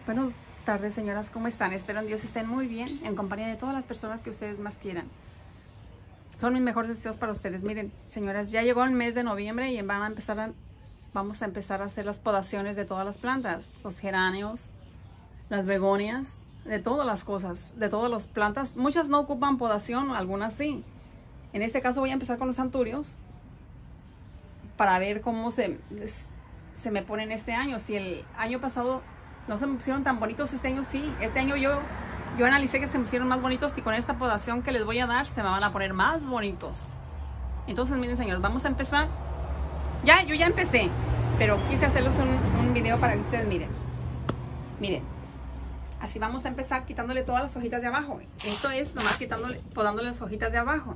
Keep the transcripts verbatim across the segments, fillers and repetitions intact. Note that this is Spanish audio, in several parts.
Buenas tardes, señoras, ¿cómo están? Espero en Dios estén muy bien, en compañía de todas las personas que ustedes más quieran. Son mis mejores deseos para ustedes. Miren, señoras, ya llegó el mes de noviembre y van a empezar a, vamos a empezar a hacer las podaciones de todas las plantas, los geranios, las begonias, de todas las cosas, de todas las plantas. Muchas no ocupan podación, algunas sí. En este caso voy a empezar con los anturios para ver cómo se, se me ponen este año. Si el año pasado no se me pusieron tan bonitos, este año sí. Este año yo, yo analicé que se me pusieron más bonitos y con esta podación que les voy a dar se me van a poner más bonitos. Entonces, miren, señores, vamos a empezar. Ya, yo ya empecé, pero quise hacerles un, un video para que ustedes miren. Miren, así vamos a empezar quitándole todas las hojitas de abajo. Esto es nomás quitándole, podándole las hojitas de abajo.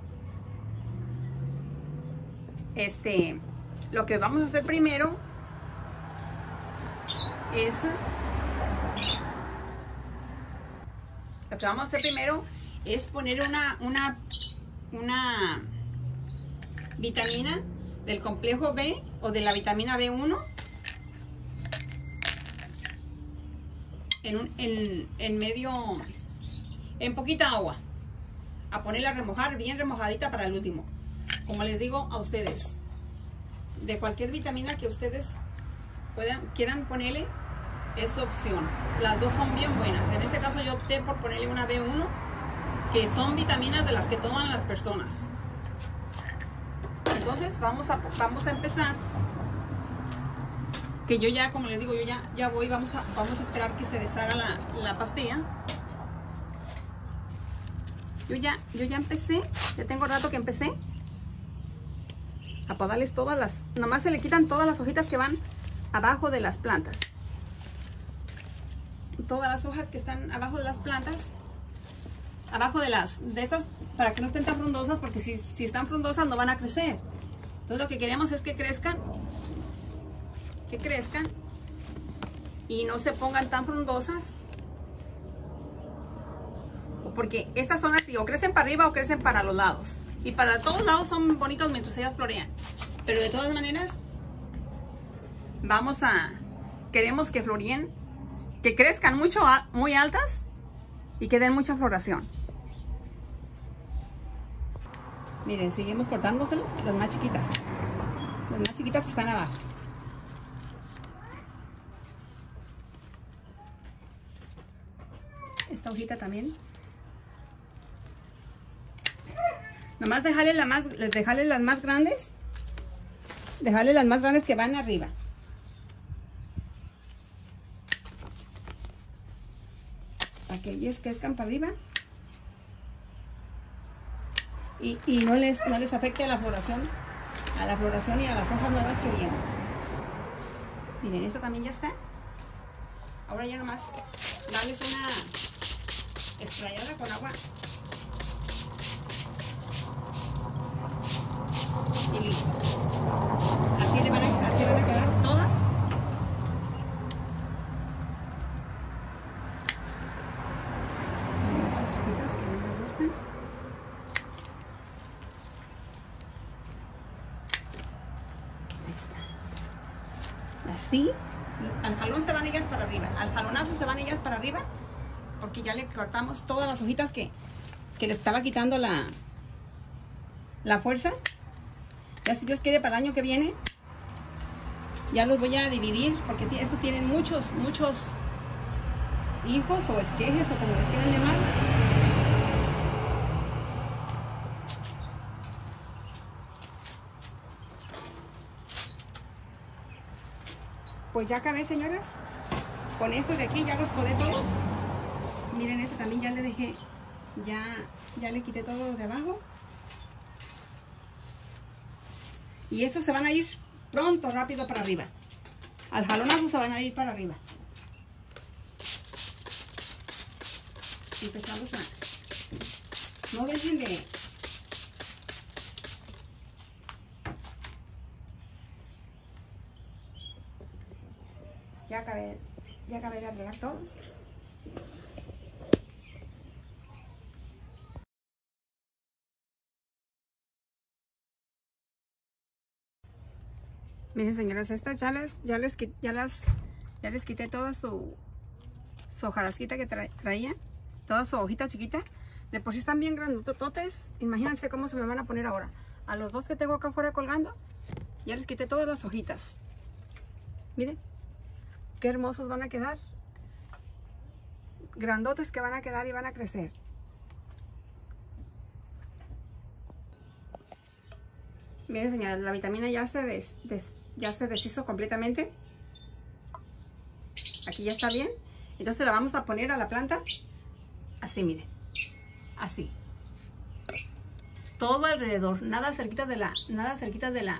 Este, lo que vamos a hacer primero es... Lo que vamos a hacer primero es poner una, una, una vitamina del complejo B o de la vitamina B uno en, un, en, en medio, en poquita agua. A ponerla a remojar, bien remojadita para el último. Como les digo a ustedes, de cualquier vitamina que ustedes puedan, quieran ponerle, es opción. Las dos son bien buenas. En este caso yo opté por ponerle una B uno, que son vitaminas de las que toman las personas. Entonces vamos a, vamos a empezar. Que yo ya, como les digo, yo ya, ya voy, vamos a, vamos a esperar que se deshaga la, la pastilla. Yo ya, yo ya empecé, ya tengo rato que empecé a podarles todas las, nomás se le quitan todas las hojitas que van abajo de las plantas. Todas las hojas que están abajo de las plantas, abajo de las, de esas, para que no estén tan frondosas, porque si, si están frondosas no van a crecer. Entonces lo que queremos es que crezcan, que crezcan y no se pongan tan frondosas, porque estas son así, o crecen para arriba o crecen para los lados, y para todos lados son bonitos mientras ellas florean. Pero de todas maneras vamos a, queremos que floreen, que crezcan mucho, muy altas y que den mucha floración. Miren, seguimos cortándoselas, las más chiquitas, las más chiquitas que están abajo. Esta hojita también. Nomás dejarle, la más, dejarle las más grandes, dejarle las más grandes que van arriba. Para que ellos crezcan para arriba y, y no, les, no les afecte a la floración, a la floración y a las hojas nuevas que vienen. Miren, esta también ya está. Ahora ya nomás darles una esprayada con agua y listo. Así, le van a, así van a quedar todas. Que no me gustan. Ahí está. Así. Al jalón se van ellas para arriba. Al jalonazo se van ellas para arriba. Porque ya le cortamos todas las hojitas que, que le estaba quitando la, la fuerza. Ya si Dios quiere para el año que viene, ya los voy a dividir. Porque estos tienen muchos, muchos hijos o esquejes o como les quieran llamar. Pues ya acabé, señoras. Con estos de aquí ya los podé todos. Miren, este también ya le dejé, ya, ya le quité todo lo de abajo. Y estos se van a ir pronto, rápido para arriba. Al jalonazo se van a ir para arriba. Y empezamos a... No dejen de... Ya acabé, ya acabé de arreglar todos. Miren, señoras, estas ya les, ya les, ya las, ya les quité toda su, su hojarasquita que tra traía, toda su hojita chiquita. De por sí están bien grandototes. Imagínense cómo se me van a poner ahora. A los dos que tengo acá afuera colgando, ya les quité todas las hojitas. Miren, qué hermosos van a quedar. Grandotes que van a quedar y van a crecer. Miren, señoras, la vitamina ya se, des, des, ya se deshizo completamente. Aquí ya está bien. Entonces la vamos a poner a la planta. Así, miren. Así. Todo alrededor. Nada cerquitas de la... Nada cerquitas de la...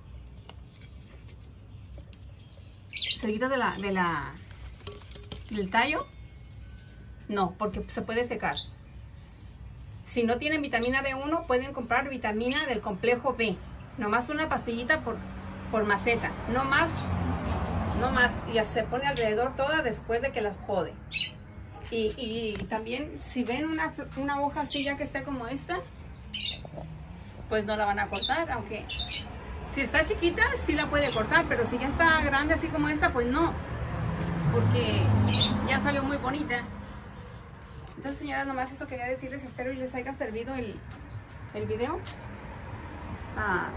Cerquitas de la... De la... Del tallo. No, porque se puede secar. Si no tienen vitamina B uno, pueden comprar vitamina del complejo B. Nomás una pastillita por, por maceta. No más. No más. Y se pone alrededor toda después de que las pode. Y, y también si ven una, una hoja así ya que está como esta, pues no la van a cortar. Aunque si está chiquita, sí la puede cortar. Pero si ya está grande así como esta, pues no. Porque ya salió muy bonita. Entonces, señoras, nomás eso quería decirles. Espero y les haya servido el, el video. Ah,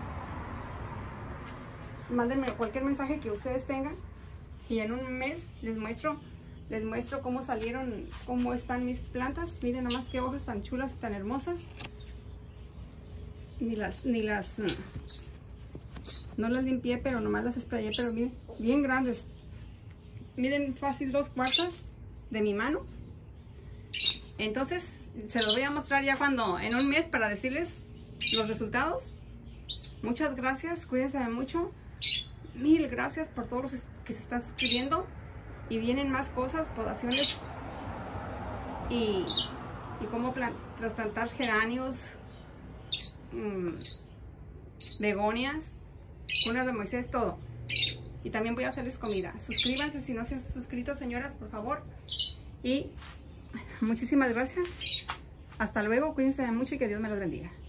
mándenme cualquier mensaje que ustedes tengan. Y en un mes les muestro, les muestro cómo salieron, cómo están mis plantas. Miren nomás qué hojas tan chulas y tan hermosas. Ni las, ni las, no las limpié, pero nomás las sprayé, pero bien, bien grandes. Miren fácil dos cuartas de mi mano. Entonces se los voy a mostrar ya cuando, en un mes, para decirles los resultados. Muchas gracias, cuídense mucho. Mil gracias por todos los que se están suscribiendo. Y vienen más cosas, podaciones y, y cómo plan, trasplantar geranios, mmm, begonias, cunas de Moisés, todo. Y también voy a hacerles comida. Suscríbanse si no se han suscrito, señoras, por favor. Y muchísimas gracias. Hasta luego, cuídense mucho y que Dios me los bendiga.